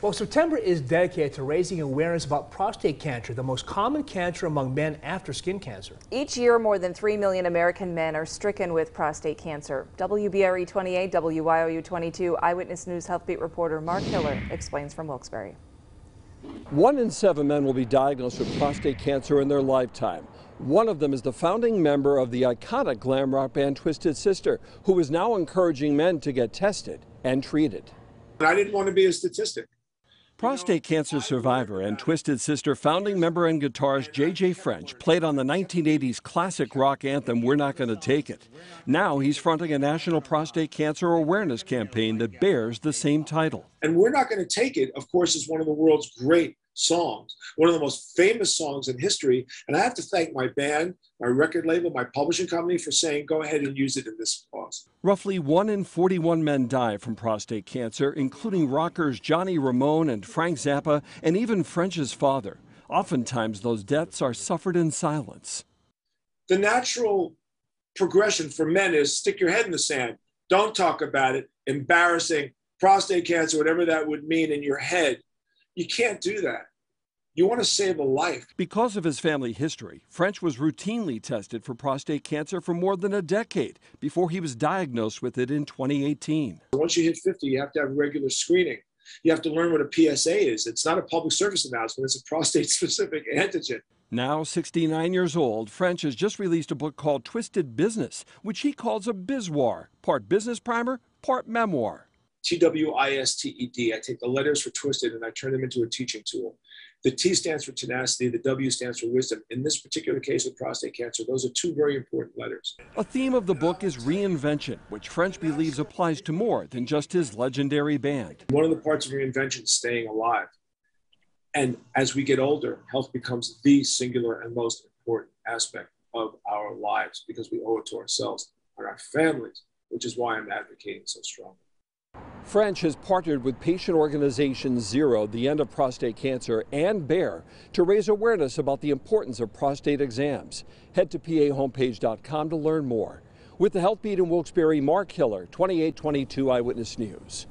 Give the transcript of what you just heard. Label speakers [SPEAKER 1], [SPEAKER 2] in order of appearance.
[SPEAKER 1] Well, September is dedicated to raising awareness about prostate cancer, the most common cancer among men after skin cancer.
[SPEAKER 2] Each year, more than 3 million American men are stricken with prostate cancer. WBRE 28, WYOU 22 Eyewitness News Health Beat reporter Mark Hiller explains from Wilkes-Barre.
[SPEAKER 3] 1 in 7 men will be diagnosed with prostate cancer in their lifetime. One of them is the founding member of the iconic glam rock band Twisted Sister, who is now encouraging men to get tested and treated.
[SPEAKER 4] I didn't want to be a statistic.
[SPEAKER 3] Prostate cancer survivor and Twisted Sister founding member and guitarist J.J. French played on the 1980s classic rock anthem, We're Not Gonna Take It. Now he's fronting a national prostate cancer awareness campaign that bears the same title.
[SPEAKER 4] And We're Not Gonna Take It, of course, is one of the world's great songs, one of the most famous songs in history. And I have to thank my band, my record label, my publishing company for saying, go ahead and use it in this cause.
[SPEAKER 3] Roughly 1 in 41 men die from prostate cancer, including rockers Johnny Ramone and Frank Zappa, and even French's father. Oftentimes, those deaths are suffered in silence.
[SPEAKER 4] The natural progression for men is stick your head in the sand. Don't talk about it. Embarrassing, prostate cancer, whatever that would mean in your head. You can't do that. You want to save a life.
[SPEAKER 3] Because of his family history, French was routinely tested for prostate cancer for more than a decade before he was diagnosed with it in 2018.
[SPEAKER 4] Once you hit 50, you have to have regular screening. You have to learn what a PSA is. It's not a public service announcement. It's a prostate-specific antigen.
[SPEAKER 3] Now 69 years old, French has just released a book called Twisted Business, which he calls a bizwar, part business primer, part memoir.
[SPEAKER 4] TWISTED. I take the letters for Twisted and I turn them into a teaching tool. The T stands for tenacity, the W stands for wisdom. In this particular case with prostate cancer, those are two very important letters.
[SPEAKER 3] A theme of the book is reinvention, which French believes applies to more than just his legendary band.
[SPEAKER 4] One of the parts of reinvention is staying alive. And as we get older, health becomes the singular and most important aspect of our lives because we owe it to ourselves and our families, which is why I'm advocating so strongly.
[SPEAKER 3] French has partnered with patient organization Zero, the End of Prostate Cancer, and Bear to raise awareness about the importance of prostate exams. Head to pahomepage.com to learn more. With the Health Beat in Wilkes-Barre, Mark Hiller, 2822 Eyewitness News.